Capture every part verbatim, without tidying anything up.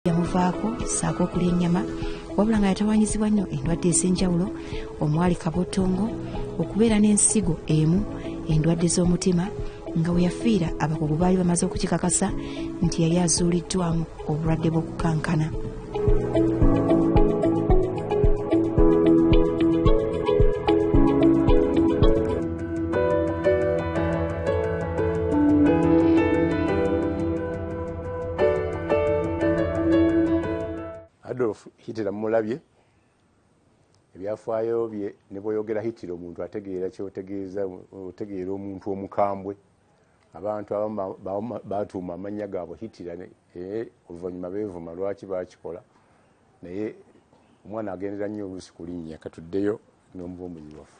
yamuvaako ssaako okulya ennyama wabula nga yatawaanyizibwa nnyo endwadde ez'enjawulo omwali kabotongo okubeera n'ensigo emu endwadde z'omutima nga we yafiira abakugu baali bamaze okukikakasa nti yali azuuliddwamu obulwadde bw'okukankana. Hitler mulabye ebyafaayo bye ne bw'oyogera Hitler omuntu ategeera kyotegeeza otegeera omuntu omukambwe abantu abamu baatuuma amannya gaabwe Hitler naye oluvannyuma beevuma lwaki baakikola naye omwana agendera nnyo oluusi ku linnya katuddeyo n'omuva omunyiwafu.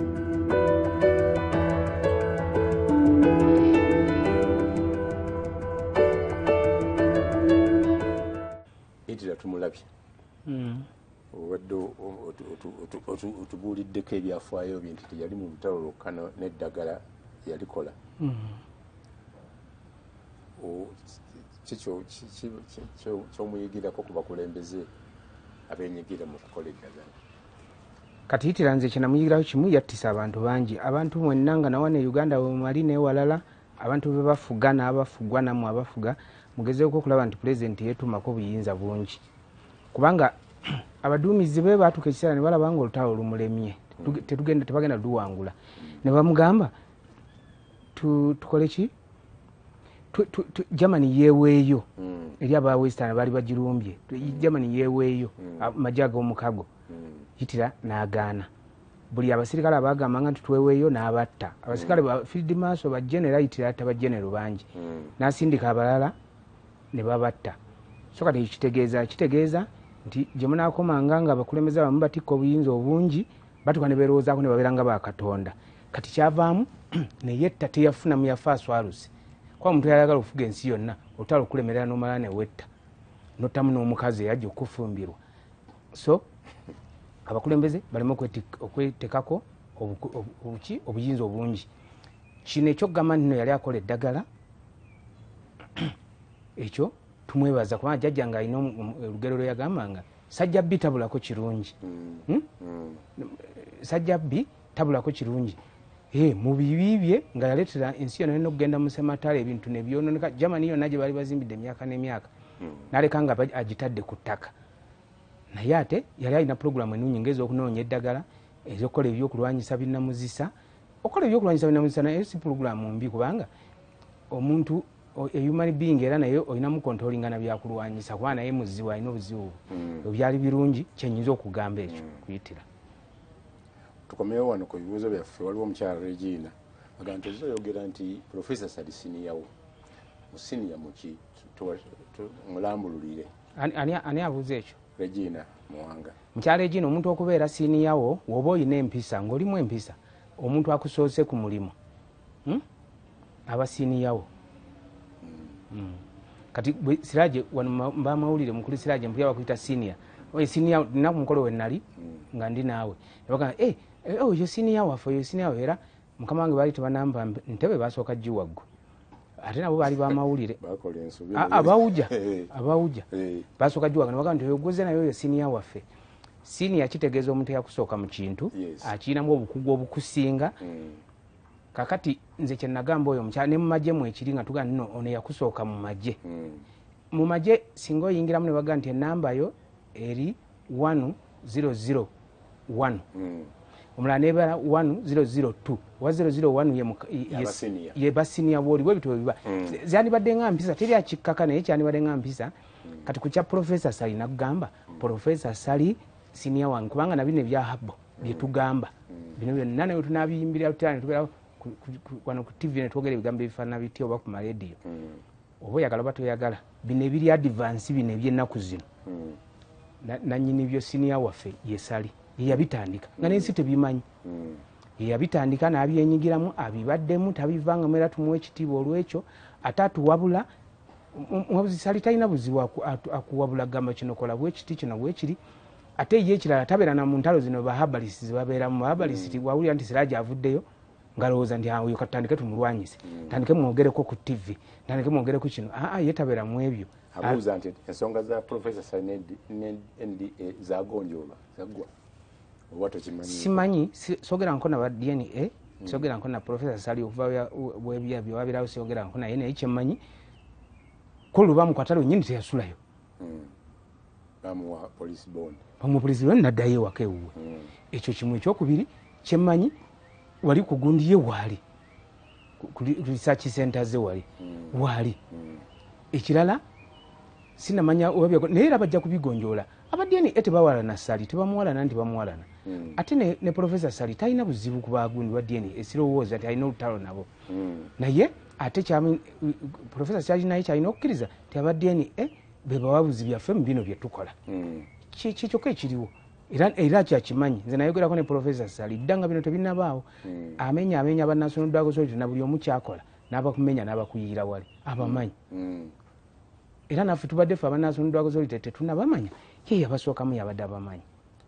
Hitler tumulabye obadde otubuuliddeko ebyafaayo bye nti teyali mu lutalo lwokka n'eddagala yalikola. Kikyo kyomuyigirako ku bakulembeze abenyigira mu kukola eddagala. Kati Hitler nze kyenamuyigiraho kimu yattisa abantu bangi. Abantu mwenna nga nawana e Uganda wemali n'ewalala abantu be bafuga n'abafugwa nammwe abafuga mugezeeko okulaba nti pulezidenti yeetuumako obuyinza bungi. Kubanga abaduumizi be baatuuka ekiseera ne balaba nga olutalo lumulemye tetugenda tebagenda luwangula ne bamugamba tukole ki Germany yeeweeyo eri aba Western baali bagirumbye Germany yeeweeyo amajje ag'omukago. Hitler n'agaana buli abasirikale abaagamba nga nti tweweeyo n'abatta abasirikale ba field marshal ba general Hitler atta ba general bangi n'asindika abalala ne babatta. So kati kitegeeza kitegeeza nti gye munaakomanga nga abakulembeze abamu batikka obuyinza obungi batuka ne beerowoozaako ne babeera nga bakatonda. Kati kyavaamu ne yetta teyafuna mu yafa aswalusi kuba omuntu yayagala okufuga ensi yonna olutalo okulemerera n'omala ne wetta nottamu n'omukazi eyajja okufumbirwa. So abakulembeze baleme okwetekako obuki obuyinza obungi. Kino ekyokugamba nti no yali akola eddagala ekyo tumwebaza kubanga jjajja nga alina olugero lwe yagambanga sajja bbi tabulako kirungi. Sajja bbi tabulako kirungi mu bibi bye nga yaleetera ensi yonna n'okugenda mu sematale ebintu ne byonooneka. Germany yonna gye baali bazimbidde emyaka n'emyaka n'aleka nga agitadde ku ttaka. Naye ate yali alina pulogulaamu ennungi ng'ez'okunoonya eddagala ez'okukola ebyokulwanyisa binnamuzisa. Okukola ebyokulwanyisa binnamuzisa naye si pulogulaamu mbi kubanga omuntu a human being era naye olinamu kontrolinga na byakulwanyisa kuba naye muzibu alina obuzibu byali birungi kyenyinza okugamba ekyo kuyitira. Tukomeyo wano ku bibuuzo byaffe waliwo omukyala Regina agamba nti oyogera nti Professor Sali siniyawo musiniya muki mulambululire. Ani abuuza ekyo? Regina Muwanga. Mukyala Regina omuntu okubeera siniyawo woba olina empisa ng'olimu empisa omuntu akusoose ku mulimu aba siniyawo. Mm. Kati Siraje wano mba mawulire mukulu Siraje mpya bakuyita senior. Oye senior ninaku mukolo we nali nga ndi naawe. Nebaka eh oh yo senior wafo yo senior era mukama wange bali tebanamba ntebe basooka jiwaggo. Ate nabo bali ba mawulire. Bakola ensobi. Abawuja abawuja basooka jiwaggo nebaka nti oyogoze nayo yo senior waffe. Senior kitegeeza omuntu yakusooka mu kintu akinamu obukugu obukusinga. Kakati nze kye nagamba oyo omukyala ne mu magye mu ekiri nga tuga nno ono yakusooka mu magye. Mu magye singa oyingiramu ne baga nti ennamba yo eri one zero zero one. Omulala neebala one zero zero two. one zero zero one ye basinia bwoli bwe bitwe biba. Zandibadde nga mpisa teri akikkaka naye kyandibadde nga mpisa. Kati ku kya Professor Sali nagamba Professor Sali senior wange kubanga na bine bya habo bye tugamba. Bino byonna nayo tunabiyimbira tutane tubera wano ku T V ne twogera ebigambo ebifaanana bityo oba ku maleediyo. Oba oyagala oba toyagala bino ebiri advance bino eby'ennaku zino nannyini byo siniya waffe ye Sali ye yabitandika nga n'ensi tebimanyi. Ye yabitandika n'abyenyigiramu abibaddemu tabivangamu era tumuwa ekitiibwa olw'ekyo ate atuwabula muwabuzi Sali talina buzibu akuwabula gamba kino kola bwekiti kino bwekiri ate ye ekirala tabeera na mu ntalo zino bahabalisi babeeramu bahabalisi wawulira nti Siraje avuddeyo ngalowooza nti awo katandike tumulwanyise tandike mwogereko ku T V tandike mwogereko kino aa yetabera mu ebyo abuuza nti ensonga za Professor Sali ne N D A zagonjoolwa zaggwa oba tokimanyi? Simanyi, sogera nko na ba D N A, sogera nko na Professor Sali okuva bwebya byabirawo, sogera nko na yene ekyemanyi ko lubamu kwatalo nyini teyasulayo. Bamuwa police bond. Bamuwa police bond naddayo wake wuwe. Ekyo kimu ekyokubiri kyemanyi wali kugundiye wali. Ku research center ze wali. Wali. Ekirala sinamanya obabya naye era bajja kubigonjoola. Abadde ete bawala na Sali tebamuwala nanti bamuwalana. Mm. Ate ne, ne Professor Sali talina buzibu ku bagundi wa D N A esirowooza ati alina olutalo nabo. Mm. Naye ate kyami Professor Sali naye kyalina okukkiriza ti aba D N A be bawabuzi byaffe mu bino bye tukola. Mm. Kikyokka ekiriwo era era kyakimanyi nze nayogerako ne Professor Sali ddanga bino tebinabaawo. Mm. Amenya amenya aba National Drug Authority na buli omu kyakola n'abakumenya n'abakuyiira wali abamanyi. Mm. Era naffe tubadde ffe aba National Drug Authority tetunabamanya ye yabasookamu yabadde abamanyi.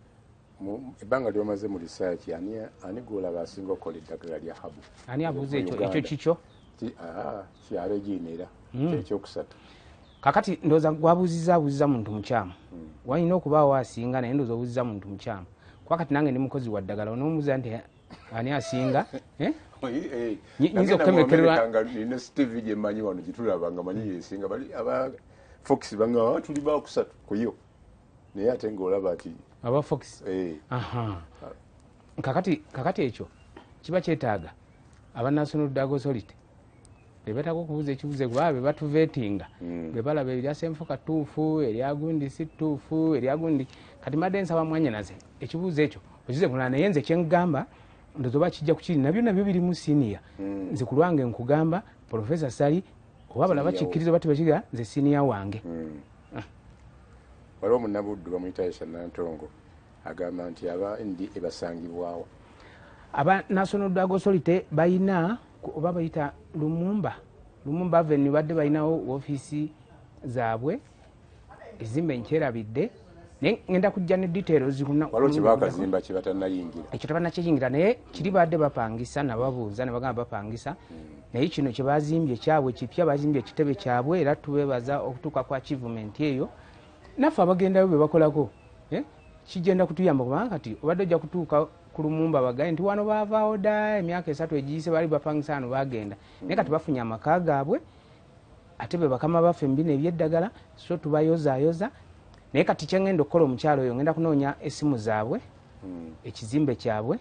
Ebbanga lyomaze mu research ani ani gola basinga okola eddagala lya habu? Ani abuuza ekyo ekyo kikyo? Ah, kyalo ginera ekyokusatu. Kakati ndoza gwabuuziza abuuziza muntu mukyamu. Hmm. Walina okubaawo asinga naye ndoza obuuziza muntu mukyamu. Kwakati nange ndi mukozi wa ddagala onoomuuza nti ani asinga? Eh? Eh. Nyinza okutemekerwa nga nina Steve gye mmanyi wano gitulabanga manyi yesinga bali aba Fox banga tuli ba kusatu kuyo. Naye ate ng'olaba ati aba Fox. Eh. Aha. Kakati kakati ekyo kiba kyetaaga aba National Drug Authority bebata ko kubuza ekibuze gwabe batuvetinga mm. Bebala be bya semfo katuufu eryagundi si tuufu eryagundi kati madensa bamwanya naze ekibuze ekyo okize kulana yenze kyengamba ndozoba kijja kukiri nabyo nabyo biri mu senior mm. Nze kulwange nkugamba Professor Sali obabala bakikirizo bati bakiga nze senior wange. Mm. Ah. Waliwo munnabuddu bamuyita Aisha Nantongo agamba nti aba ndi ebasangibwawo aba National Drug Authority bayina oba bayita Lumumba Lumumba Avenue badde bayinawo office zaabwe ezimbe nkyerabidde ngenda kujja ne details kuna waliwo kibakazimba kibatanayingira ekyo tabannakiyingira naye kiri badde bapangisa nababuuza ne bagamba bapangisa. Mm. Naye kino kye bazimbye kyabwe kipya bazimbye ekitebe kyabwe era tubebaza okutuuka kwa achievement eyo naffe abagendayo be bakolako eh? Kijenda kutuyamba kubanga kati obadde ojja kutuuka ku Lumumba bagaye nti wano baavaawo dda emyaka esatu egiyise bali bapangisa wano bagenda. Mm. Naye kati bafunye amaka gaabwe ate be bakama baffe mu bino eby'eddagala so tubayozaayoza. Naye kati kyengenda okukola omukyalo oyo ngenda kunoonya essimu zaabwe. Mm. Ekizimbe kyabwe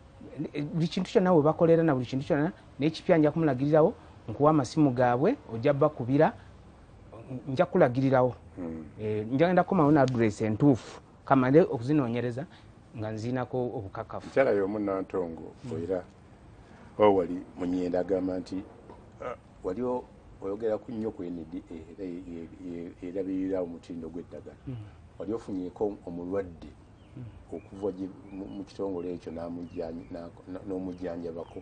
buli kintu kyonna we bakolera na buli kintu kyonna n'ekipya nja kumulagirirawo nkuwa amasimu gaabwe ojja bakubira nja kulagirirawo. Mm. E, njagenda kukomawo na address entuufu kamale okuzinoonyereza nga nziinako obukakafu. Mukyala y'omu Nantongo era o wali Munyenda agamba nti wali oyogera ku nnyo ku N D A erabirira omutindo gw'eddagala. Mm. Wali ofunyeeko omulwadde okuva mu kitongole ekyo n'omujjanjabako.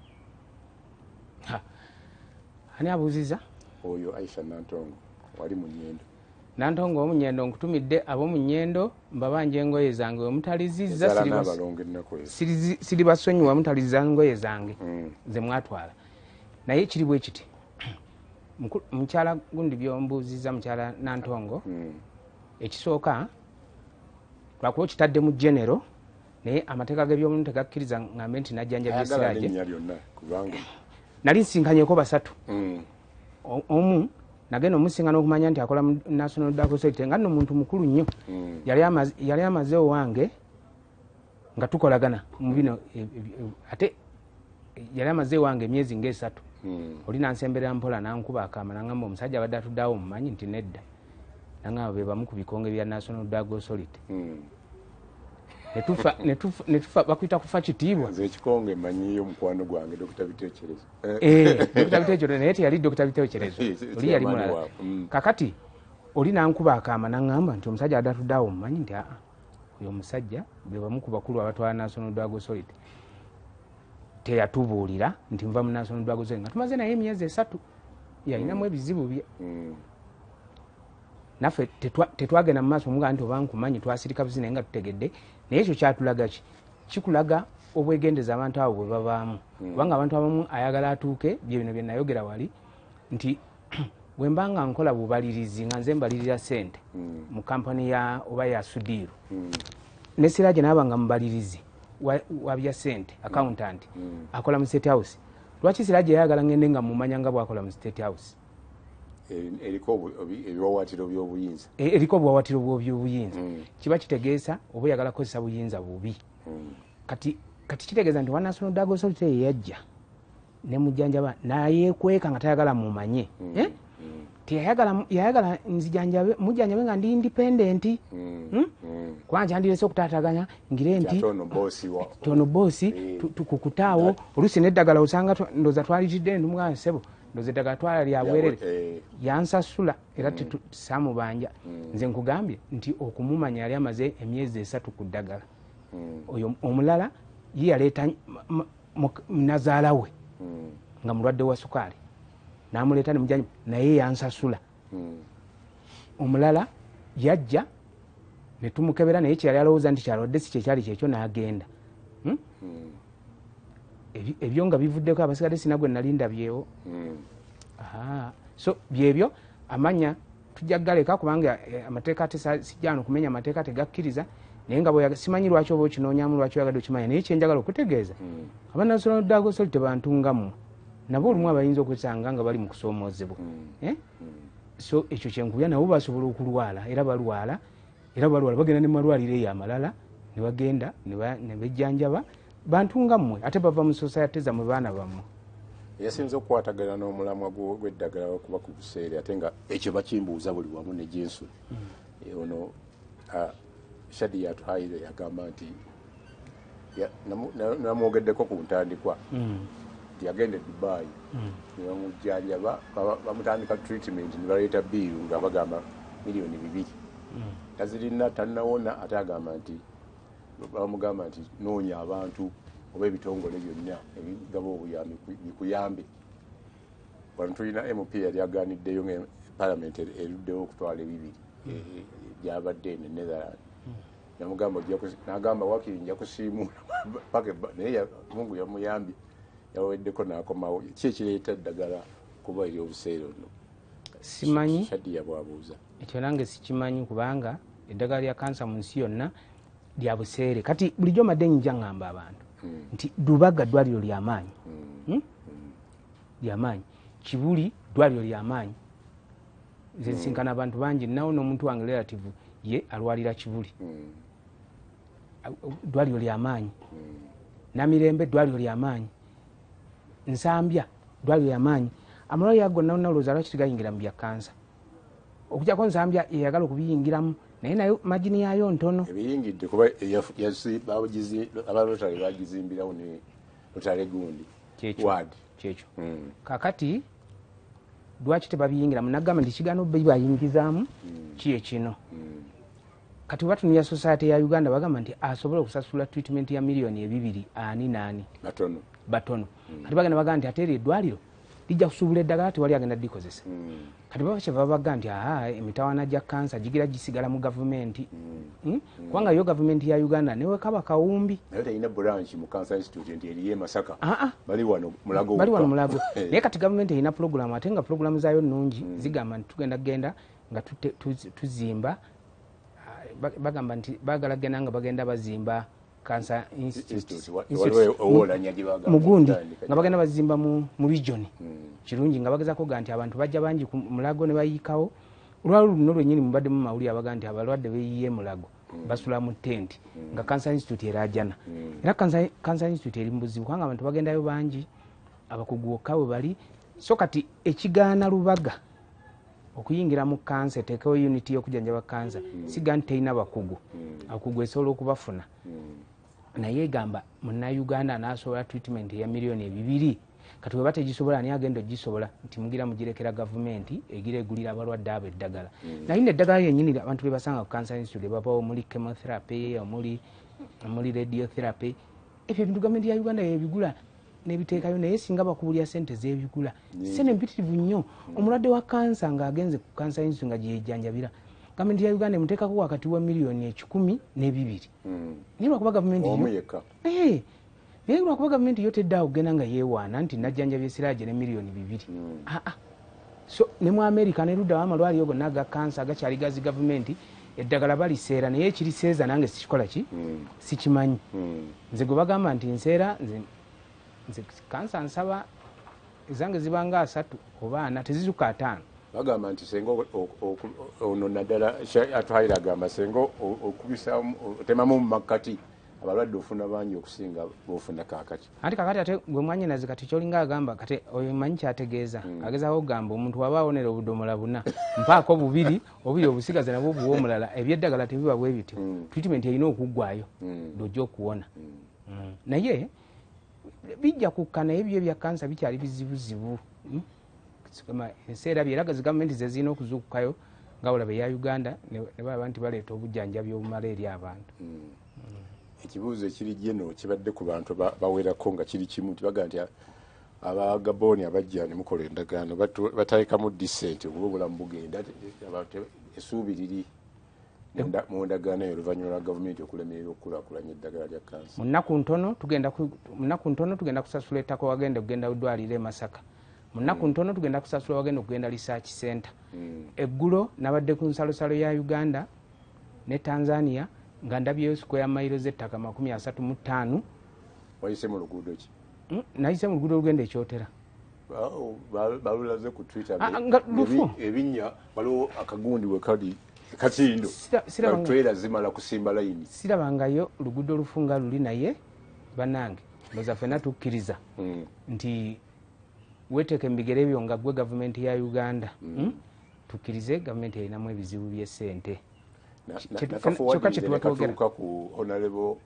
Ani abuuziza? Oyo Aisha Nantongo wali mu Nnyendo. Nantongo omunyendo nkutumidde ab'omunyendo mbabanje engoye zange omutalizizza siri basonyiwa mutalizizza engoye zange. Mm. Ze mwatwala naye kiri bwe kiti mukyala gundi byombuuziza mukyala Nantongo. Mm. Ekisooka lwakuba kitadde mu genero naye amateeka g'ebyomuntu tegakkiriza ngambe nti najjanja byesirage nali nsinkanyeko basatu. Mm. Omu nagenda omusinga n'okumanya nti akola mu National Drug Authority nga nno muntu mukulu nnyo. Mm. yali amaze owange nga tukolagana mu bino ate yali amaze owange emyezi ng'esatu. Mm. Oli nansemberera mpola nankuba akaama nangamba omusajja abadde atuddeawo mumanyi nti nedda nangamba be bamu ku bikonge bya National Drug Authority. Mm. Netufa netufa netufa bakwita kufa kitiibwa nze ekikonge manyiyo mukwano gwange Dr. Biteekerezo. Eh Dr. Biteekerezo naye yali Dr. Biteekerezo oli yali mulala. Mm. Kakati oli nankuba akaama nangamba nti omusajja adatuddawo mumanyi nti aa oyo omusajja be bamu ku bakulu abatwala National Drug Authority teyatubuulira nti nva mu National Drug Authority nga tumaze naye emyezi esatu yalinamu ebizibu bye. Mm. Naffe tetwagenda mu maaso muga nti oba nkumanyi twasirika buzi naye nga tutegedde naye ekyo kyatulaga ki kikulaga obwegendeza abantu abo bwe babaamu. Mm. Kubanga abantu abamu ayagala atuuke bye bino bye nayogera wali nti bwe mbanga nkola bubalirizi nga nze mbalirira ssente mu kampani ya oba ya Sudiru ne Siraaje n'abanga mubalirizi wa bya ssente accountant akola mu State House. Lwaki Siraaje yayagala ngende nga mumanya nga bwakola mu State House? eriko ebiwawaatiro by'obuyinza eriko obuwawaatiro bw'obuyinza kiba kitegeeza oba oyagala kukozesa buyinza bubi. kati kati kitegeeza nti wa National Drug Authority yeyajja ne mujjanjaba nayeekweka nga tayagala mumanye tiyayagala yayagala nzijanjabe mujjanjabe nga ndi independent kwanja yandirese okutaataganya ngire nti tono boosi tukukutaawo oluusi n'eddagala osanga ndoza twalitidde ndumugana sebo ndoza eddagala twala lyabwerere yansasula era samubanja nze nkugambye nti okumumanya yali amaze emyezi esatu ku ddagala. Oyo omulala ye yaleeta nazaala we nga mulwadde wa sukaali n'amuleeta ne mujjanjabi naye yansasula. Omulala yajja ne tumukebera naye kyeyali alowooza nti kyalwadde si kyekyali kyekyo n'agenda. Ebyo nga bivuddeko abasigadde sinagwe nalindabyewo. So byebyo amanya tujja galeka kubanga amateeka ate sijjano kumenya amateeka tegakkiriza naye nga bwe simanyi lwaki oba okinoonyamu lwaki oyagadde okimanya naye kyenjagala okutegeeza aba National Drug Authority tebantungamu nabo olumu abayinza okusanga nga bali mu kusoomoozebwa. So ekyo kyenkubya nabo basobola okulwala era balwala era balwala bagenda ne malwaliro eyo amalala ne bagenda ne bejjanjaba bantunga mmwe ate bava mu society zammwe baana bammwe. Yasinza okukwatagana n'omulamwa gw'eddagala okuba ku buseere ate nga ekyo bakimbuuza buli wamu ne gyensula. Ono Shadi yatuhaire yagamba nti namwogeddeko ku ntandikwa nti yagenda e Dubai ne bamujjanjaba bamutandika treatment ne baleeta biiru nga bagamba miliyoni bibiri tazirina tannawona ate agamba nti bamugamba nti noonya abantu oba ebitongole byonna ebigaba obuyambi bikuyambe. Wano tulina M P yali aganiddeyo nga palamenti eruddewo okutwala ebibiri gyabadde ne Netherland namugamba n'agamba wakiri nja kusiimuula paka naye Mungu yamuyambye yaweddeko n'akomawo. Ki ekireeta eddagala kuba eri obuseere ono? Simanyi Shadiya bwabuuza ekyo nange sikimanyi kubanga eddagala lya kansa mu nsi yonna lya buseere. Kati bulijjo madde njja ngamba abantu nti Lubaga ddwaliro ly'amaanyi ly'amaanyi Kibuli ddwaliro ly'amaanyi. Nze nsinkana abantu bangi nawo n'omuntu wange relative ye alwalira Kibuli ddwaliro ly'amaanyi. Namirembe ddwaliro ly'amaanyi. Nsambya ddwaliro ly'amaanyi. Amalwaliro ago nawo nalowooza lwaki tigayingira mu bya kansa okujjako Nsambya eyagala okubiyingiramu naye nayo magini yaayo ntono. Ebiyingidde kuba abalotale bagizimbirawo ne lutale gundi kyekyo. Kakati lwaki tebabiyingiramu nagamba nti kigaana obbe bayingizaamu kiye kino. Kati batunuya society ya Uganda bagamba nti asobola okusasula treatment ya miliyoni ebibiri ani naani batono batono. Kati bagenda bagamba nti ate eddwaliro lijja kusuubula eddagala tewali agenda dikozesa. Kati baba kyeva baga nti aa emitawaana gya kansa gigira gisigala mu gavumenti kubanga yo gavumenti ya Uganda newe kaba kawumbi naye teyina branch mu Cancer Institute nti eriyo e Masaka bali wano Mulago bali wano Mulago. Naye kati gavumenti erina program ate nga program zaayo nnungi zigamba nti tugenda genda nga tuzimba bagamba nti bagala genda nga bagenda bazimba Cancer Institute mugundi nga bagenda bazimba mu region kirungi nga bagezako ga nti abantu bajja bangi ku Mulago ne bayikawo olwalo luno lwennyini mubadde mu mawulire abaga nti abalwadde beeyiye Mulago basula mu tenti nga Cancer Institute erajana era Cancer Institute eri mu buzibu kubanga abantu bagendayo bangi abakugu okka bwe bali. So kati ekigaana Lubaga okuyingira mu kansa eteekawo unity y'okujjanjaba kansa siga nti terina bakugu abakugu esobola okubafuna naye egamba munnauganda n'asobola treatment ya miliyoni ebibiri. Kati weba tegisobola ani agenda ogisobola nti mugira mugirekera gavumenti egira egulira abalwadde abo eddagala naye n'eddagala yennyini abantu be basanga ku Cancer Institute babawo omuli chemotherapy omuli omuli radiotherapy ebyo ebintu gavumenti ya Uganda yebigula nebiteekayo naye singa bakubulya sente z'ebigula sente mpitirivu nnyo. Omulwadde wa kansa ng'agenze ku Cancer Institute nga gyejjanjabira gavumenti ya Uganda emuteekako wakati wa miliyoni ekikumi n'ebibiri naye lwakuba gavumenti naye lwakuba gavumenti yo tedde awo genda nga yeewaana nti najjanjabye Siraaje ne miliyoni bibiri. so ne mu America ne ludda amalwaliro gonna aga kansa agakyali gazi gavumenti eddagala baliseera naye ekiriseeza nange sikikola ki sikimanyi nze gwe bagamba nti nseera nze kansa nsaba ezange zibanga asatu oba ana tezizuka ataano bagamba nti senga ono naddala atwalira agamba senga okubisa otemamu mu makkati abalwadde ofuna bangi okusinga bofuna kakati anti kakati ate gwe mwanyinazi kati kyolinga agamba kati oyo manyi kyategeeza agezaako okugamba omuntu waba awonera obudomola buna mpaako bubiri obubiri obusigaze nabwo obuwa omulala ebyeddagala tebiba bwe bityo treatment erina okuggwayo lwojja okuwona naye bijja kukka naye byo ebya kansa bikyali bizibuzibu enseera byeragazi gavumenti ze zirina okuzuukukayo nga olaba eya Uganda ne baba nti baleeta obujjanjabi obumala eri abantu ekibuuzo ekiri jeno kibadde ku bantu bawerako nga kiri kimu nti baga nti abagaboni abajja ne mukola endagaano batalekamu disenti okuba obulamu bugenda essuubi liri mu ndagaano eyo oluvannyuma lwa gavumenti okulemerera okukulaakulanya eddagala lya kansa. Mu nnaku ntono tugenda kusasula ettaka wagenda okugenda ddwaliro e Masaka. Mu nnaku ntono tugenda kusasula wagenda okugenda research center. Eggulo nabadde ku nsalosalo ya Uganda ne Tanzania nga ndabyeyo square mile z'ettaka makumi asatu mu ttaano. Wayise mu luguudo ki? Nayise mu luguudo olugenda ekyotera. Balulaze ku Twitter lufu ebinnya waliwo akagundi we kali kakindo batwera zimala kusimba layini sirabangayo luguudo olufunga luli naye banange loza fena tukkiriza nti weteke mbigere ebyo nga gwe gavumenti ya Uganda tukkirize gavumenti erinamu ebizibu by'essente kyokka kye tuba twogera ku honorable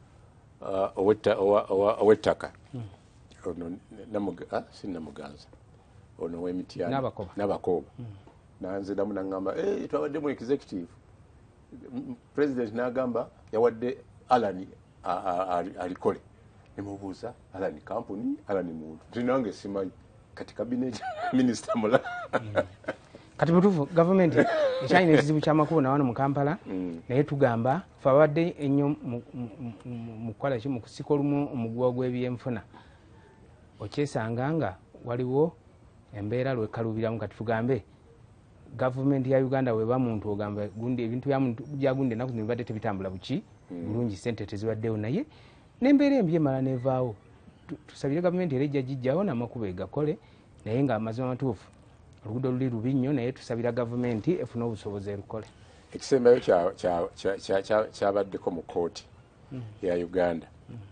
owettaka ono sinnamuganza ono w'emityana n'abakoba nanze damu nangamba eh twawadde mu executive president nagamba yawadde Alani alikole nemubuuza Alani company Alani muntu tinange simanyi kati cabinet minister mula kati butufu government ekyalina ekizibu ky'amakubo nawano mu Kampala naye tugamba fawadde ennyo mu kukola ki mu kusika olumu omuguwa gw'ebyenfuna okyesanga nga waliwo embeera lwekalubiramu kati tugambe government ya Uganda weba muntu ogamba gundi ebintu bya gundi naku nibadde tebitambula buki bulungi sente tezibaddewo naye n'embeera embi emala nevaawo tusabire government erejja jijjawo n'amakubo egakole naye nga amazima matuufu oluguudo luli lubi nnyo naye tusabira government efune obusobozi erukole. Ekisembayo kyabaddeko mu kooti ya Uganda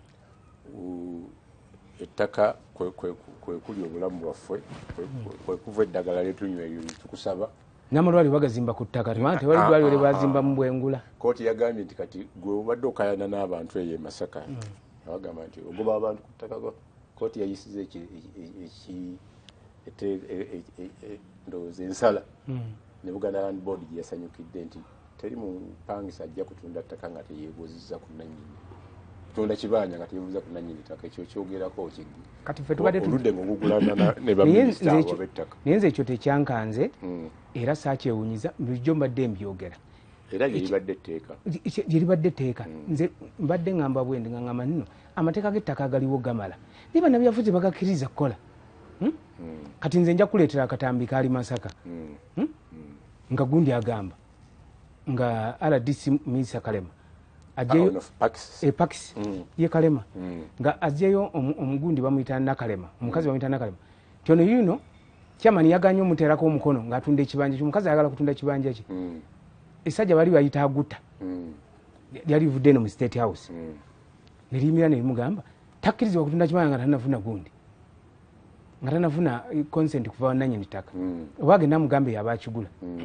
ettaka kwe kuli obulamu bwaffe kwe kuva eddagala lyetunywa eryo tukusaba n'amalwaliro bagazimba ku ttaka tewali ddwaliro lyebazimba mu Bwengula. Kooti yagambye nti kati gwe obadde okayana n'abantu eyo e Masaka abagamba nti ogoba abantu ku ttaka kooti yayisiza ndowooza ensala ne Buganda Land Board gye yasanyukidde nti teri mupangisa ajja kutunda ttaka nga teyeebuuzizza ku nannyini tunda kibanja nga teyeebuuza ku nannyini ttaka ekyo kyogerako oludde ng'ogugulana ne baminisita abo b'ettaka naye nze ekyo tekyankanze era saakyewunyiza bulijjo mbadde mbyogera era gyeribadde etteeka gyeribadde etteeka nze mbadde ngamba bwendi nga ngamba nno amateeka g'ettaka agaliwo gamala niba nabyafuzi bagakkiriza kukola kati nze nja kuleetera akatambi kaali Masaka nga gundi agamba nga R D C Minisita Kalema ajjeyo epakisi ye Kalema nga ajjeyo omugundi bamuyita Nakalema omukazi bamuyita Nakalema kyono yuno kyamani yaganya omuteerako omukono ng'atunda ekibanja ky'omukazi ayagala kutunda ekibanja kye esajja bali bayita aguta lyali livudde eno mu State House ne liyimira ne limugamba takkirizibwa kutunda kibanja nga tanafuna gundi nga tanafuna consent kuva wannannyini ttaka oba agenda amugambe yaba akigula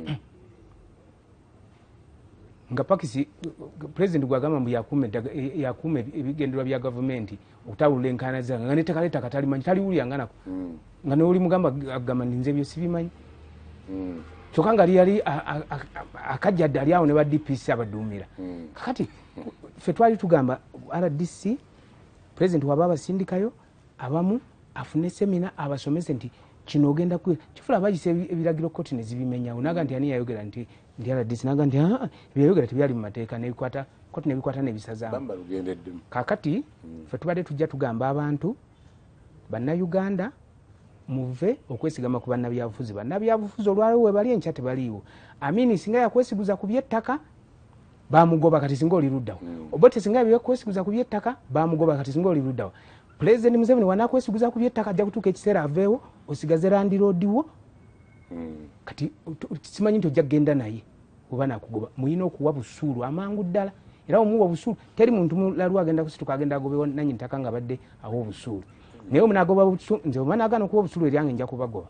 nga pakisi president gwagamba mbu yakuuma ebigendererwa bya gavumenti okutawulula enkaana zange nga nettaka lettaka talimanyi taliwulira nga nako nga noli mugamba agamba ndi nze ebyo sibimanyi kyokka nga lyali akajjadde ali awo ne ba D P C abaduumira kakati ffe twali tugamba R D C president waba abasindikayo abamu afune semina abasomese nti kino ogenda kwira kifula abagise ebiragiro kooti ne zibimenyawo naga nti ani yayogera nti ndi R D C naga nti ebyayogera tebyali mu mateeka nebikwata kooti nebikwata nebisazaamu kakati ffe tubadde tujja tugamba abantu bannayuganda muve okwesigama ku bannabyabufuzi bannabyabufuzi olwaliwo we bali enkya tebaliiwo amini singa yakwesiguza ku byettaka bamugoba kati singa oli luddawo obote singa yakwesiguza ku byettaka bamugoba kati singa oli luddawo President Museveni wanakwesiguza ku byettaka ajja kutuuka ekiseera aveewo osigaze landiroodiwo kati simanyi nti ojja kgenda naye oba nakugoba muyina okuwa busuulu amangu ddala era omuwa obusuulu teri muntu mulalwa agenda kusituka agenda agobewo nanyi ntaka nga badde awo obusuulu naye omunagoba busuulu nze omanagana okuwa obusuulu eryange nja kubagoba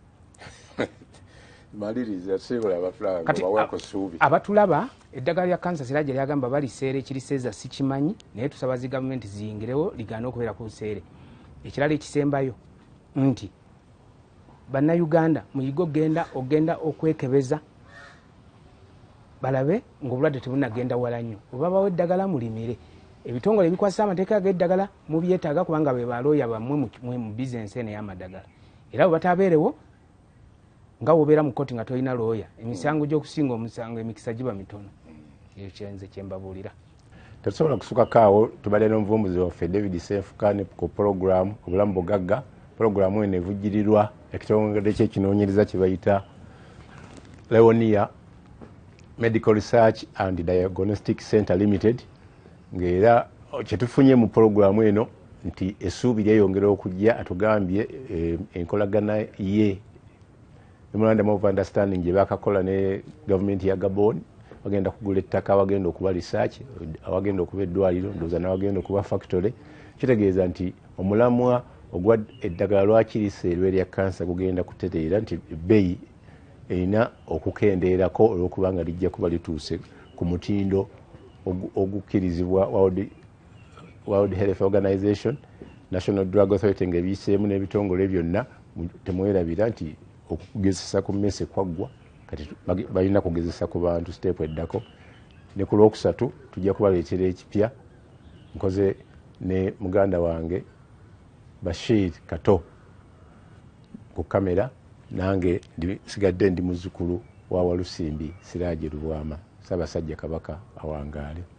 maliriza sibula abatulaba bawako suubi abatulaba eddagala lya kansa siraje lyagamba baliseera ekiriseeza sikimanyi naye tusaba zi gavumenti ziyingirewo ligaana okubeera ku buseere ekirala ekisembayo nti bannayuganda muyigo genda ogenda okwekebeza balabe ng'obulwadde tebunagenda wala nnyo oba bawo eddagala mulimire ebitongole ebikwasisa amateeka g'eddagala mubyetaaga kubanga be balooya bammwe mu bizinensi eno ey'amadagala era bwe batabeerewo nga wobeera mu kkooti nga tolina looya emisango gy'okusinga omusango emikisa giba mitono ekyo kyenze kyembabuulira tetusobola kusukako awo tubalira omuvumbuzi waffe David Senfukane ku puroguramu obulamu bugagga puroguramu eno evujjirirwa ekitongole ky'ekinoonyereza kye bayita Leonia Medical Research and Diagnostic Center Limited ng'era kyetufunye mu puroguramu eno nti essuubi lyeyongera okujja atugambye enkolagana ye memorandum of understanding gye bakakola ne gavumenti ya Gabon bagenda kugula ettaka abagenda okuba research abagenda okuba eddwaliro ndowooza n'abagenda okuba factory kitegeeza nti omulamwa ogwa eddagala lwakirise erya kansa gugenda kutereera nti bbeeyi erina okukendeerako olw'okubanga lijja kuba lituuse ku mutindo ogukkirizibwa World, World Health Organization National Drug Authority ng'ebiyiseemu n'ebitongole byonna temwerabira nti okugezesa ku mmese kwaggwa kati balina kugezesa ku bantu step eddako ne ku lwokusatu tujja kubaleetera ekipya nkoze ne muganda wange Bashir Kato ku kamera nange sigadde ndi muzzukulu wa Walusimbi Siraaje Lubwama Ssaabasajja Kabaka awangaale.